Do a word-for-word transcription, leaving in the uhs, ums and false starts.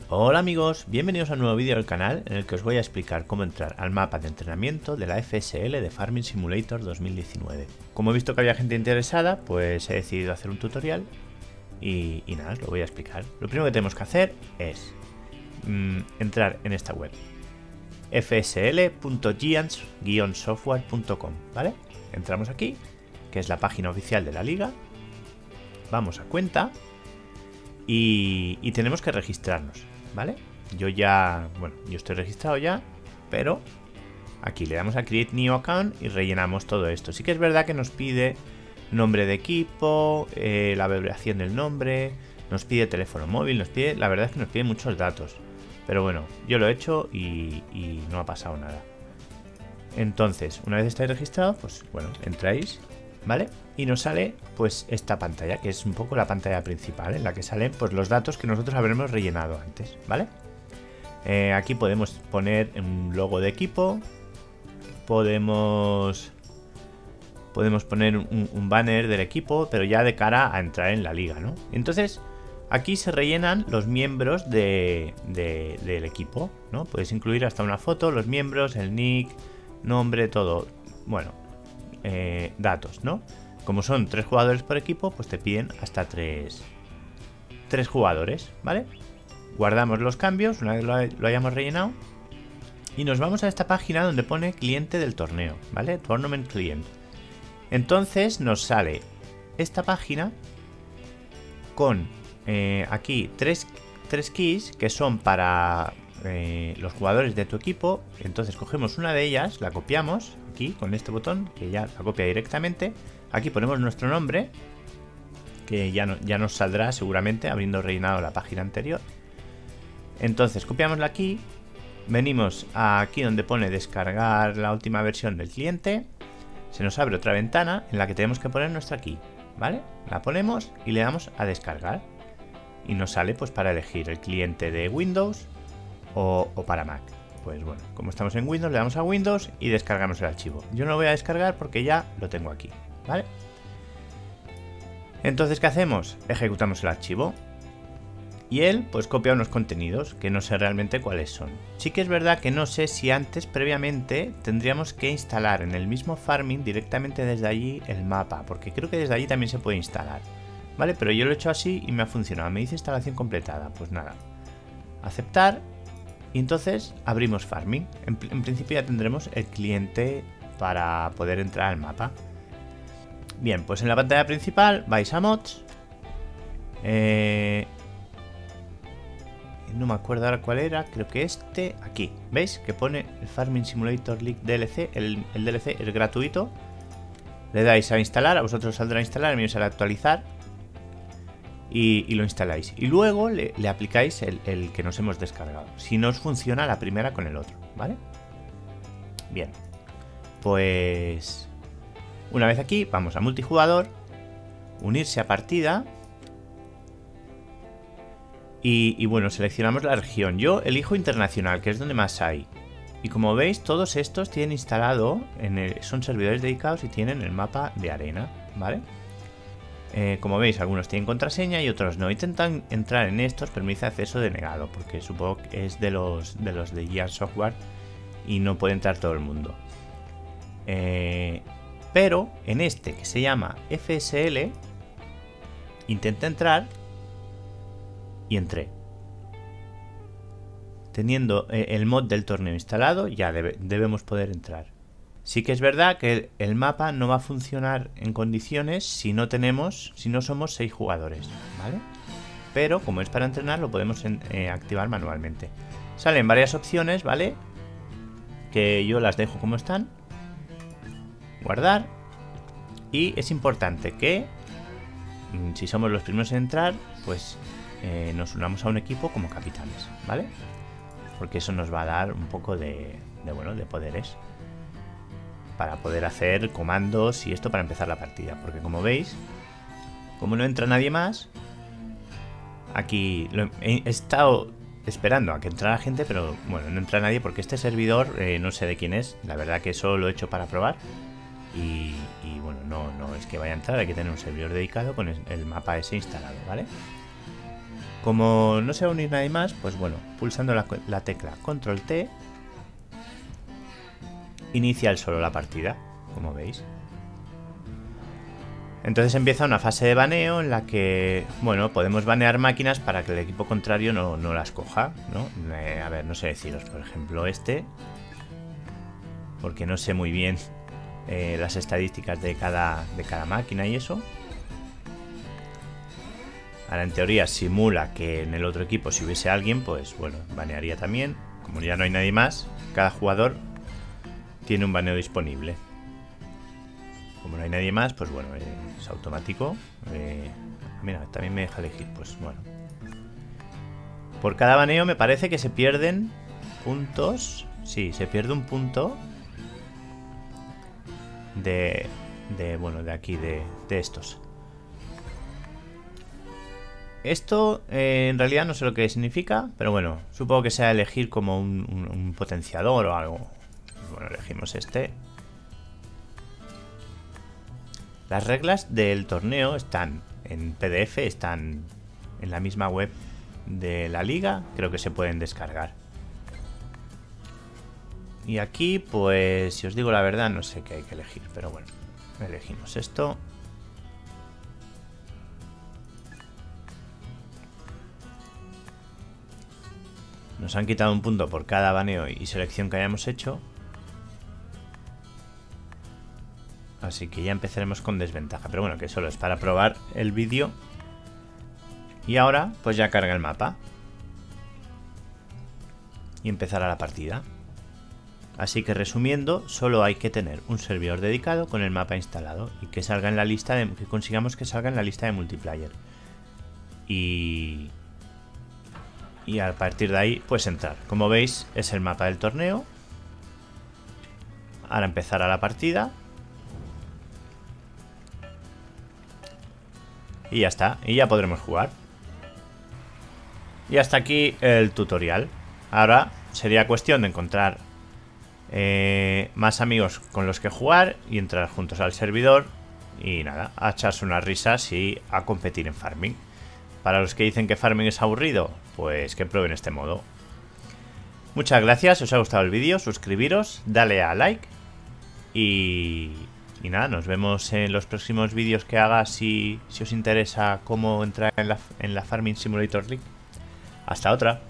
Hola amigos, bienvenidos a un nuevo vídeo del canal en el que os voy a explicar cómo entrar al mapa de entrenamiento de la F S L de Farming Simulator dos mil diecinueve. Como he visto que había gente interesada, pues he decidido hacer un tutorial y, y nada, os lo voy a explicar. Lo primero que tenemos que hacer es mmm, entrar en esta web f s l punto giants guion software punto com, ¿vale? Entramos aquí, que es la página oficial de la liga, vamos a cuenta y, y tenemos que registrarnos, ¿vale? Yo ya, bueno, yo estoy registrado ya, pero aquí le damos a Create New Account y rellenamos todo esto. Sí que es verdad que nos pide nombre de equipo, eh, la abreviación del nombre, nos pide teléfono móvil, nos pide, la verdad es que nos pide muchos datos. Pero bueno, yo lo he hecho y, y no ha pasado nada. Entonces, una vez estáis registrados, pues bueno, entráis, ¿vale? Y nos sale pues esta pantalla, que es un poco la pantalla principal, en la que salen pues los datos que nosotros habremos rellenado antes, ¿vale? Eh, aquí podemos poner un logo de equipo, podemos podemos poner un, un banner del equipo, pero ya de cara a entrar en la liga, ¿no? Entonces, aquí se rellenan los miembros de, de, del equipo, ¿no? Puedes incluir hasta una foto, los miembros, el nick, nombre, todo. Bueno, eh, datos, ¿no? Como son tres jugadores por equipo, pues te piden hasta tres, tres jugadores, ¿vale? Guardamos los cambios una vez lo, lo hayamos rellenado y nos vamos a esta página donde pone cliente del torneo, ¿vale? Tournament Client. Entonces nos sale esta página con eh, aquí tres, tres keys que son para eh, los jugadores de tu equipo. Entonces cogemos una de ellas, la copiamos aquí con este botón que ya la copia directamente. Aquí ponemos nuestro nombre, que ya, no, ya nos saldrá seguramente habiendo rellenado la página anterior. Entonces copiamos aquí, venimos aquí donde pone descargar la última versión del cliente. Se nos abre otra ventana en la que tenemos que poner nuestra key, ¿vale? La ponemos y le damos a descargar. Y nos sale pues para elegir el cliente de Windows o, o para Mac. Pues bueno, como estamos en Windows, le damos a Windows y descargamos el archivo. Yo no lo voy a descargar porque ya lo tengo aquí, ¿vale? Entonces, ¿qué hacemos? Ejecutamos el archivo y él pues copia unos contenidos que no sé realmente cuáles son. Sí que es verdad que no sé si antes previamente tendríamos que instalar en el mismo Farming directamente desde allí el mapa, porque creo que desde allí también se puede instalar, ¿vale? Pero yo lo he hecho así y me ha funcionado. Me dice instalación completada. Pues nada, aceptar. Y entonces abrimos Farming. En, en principio ya tendremos el cliente para poder entrar al mapa. Bien, pues en la pantalla principal vais a Mods. Eh, no me acuerdo ahora cuál era. Creo que este, aquí. ¿Veis? Que pone el Farming Simulator League D L C. El, el D L C es gratuito. Le dais a instalar. A vosotros saldrá a instalar. A mí me sale a actualizar. Y, y lo instaláis. Y luego le, le aplicáis el, el que nos hemos descargado. Si no os funciona la primera con el otro, ¿vale? Bien. Pues una vez aquí, vamos a multijugador, unirse a partida. Y, y bueno, seleccionamos la región. Yo elijo internacional, que es donde más hay. Y como veis, todos estos tienen instalado, en el, son servidores dedicados y tienen el mapa de arena, ¿vale? Eh, como veis, algunos tienen contraseña y otros no. Intentan entrar en estos, pero me dice acceso denegado, porque supongo que es de los de los de Giants Software y no puede entrar todo el mundo. Eh, pero en este que se llama F S L, intenté entrar y entré. Teniendo eh, el mod del torneo instalado, ya debe, debemos poder entrar. Sí que es verdad que el mapa no va a funcionar en condiciones si no tenemos, si no somos seis jugadores, ¿vale? Pero como es para entrenar, lo podemos en, eh, activar manualmente. Salen varias opciones, ¿vale? Que yo las dejo como están. Guardar. Y es importante que, si somos los primeros en entrar, pues eh, nos unamos a un equipo como capitanes, ¿vale? Porque eso nos va a dar un poco de, de bueno, de poderes para poder hacer comandos y esto para empezar la partida. Porque como veis, como no entra nadie más, aquí lo, he estado esperando a que entrara gente, pero bueno, no entra nadie porque este servidor eh, no sé de quién es. La verdad que solo lo he hecho para probar. Y, y bueno, no, no es que vaya a entrar, hay que tener un servidor dedicado con el, el mapa ese instalado, ¿vale? Como no se va a unir nadie más, pues bueno, pulsando la, la tecla control T inicia él solo la partida, como veis. Entonces empieza una fase de baneo en la que, bueno, podemos banear máquinas para que el equipo contrario no, no las coja, ¿no? Eh, a ver, no sé deciros, por ejemplo, este, porque no sé muy bien eh, las estadísticas de cada, de cada máquina y eso. Ahora, en teoría, simula que en el otro equipo, si hubiese alguien, pues bueno, banearía también. Como ya no hay nadie más, cada jugador tiene un baneo disponible. Como no hay nadie más, pues bueno, eh, es automático. Eh, mira, también me deja elegir, pues bueno. Por cada baneo me parece que se pierden puntos. Sí, se pierde un punto de, de bueno, de aquí, de, de estos. Esto eh, en realidad no sé lo que significa, pero bueno, supongo que sea elegir como un, un, un potenciador o algo. Bueno, elegimos este. Las reglas del torneo están en P D F, están en la misma web de la liga, creo que se pueden descargar. Y aquí, pues, si os digo la verdad, no sé qué hay que elegir, pero bueno, elegimos esto. Nos han quitado un punto por cada baneo y selección que hayamos hecho. Así que ya empezaremos con desventaja. Pero bueno, que solo es para probar el vídeo. Y ahora, pues ya carga el mapa. Y empezará la partida. Así que resumiendo, solo hay que tener un servidor dedicado con el mapa instalado. Y que salga en la lista de, que consigamos que salga en la lista de multiplayer. Y... Y a partir de ahí, pues entrar. Como veis, es el mapa del torneo. Ahora empezará la partida. Y ya está. Y ya podremos jugar. Y hasta aquí el tutorial. Ahora sería cuestión de encontrar eh, más amigos con los que jugar y entrar juntos al servidor. Y nada, a echarse unas risas y a competir en farming. Para los que dicen que farming es aburrido, pues que prueben este modo. Muchas gracias, si os ha gustado el vídeo, suscribiros, dale a like. Y, y nada, nos vemos en los próximos vídeos que haga si, si os interesa cómo entrar en la, en la Farming Simulator League. Hasta otra.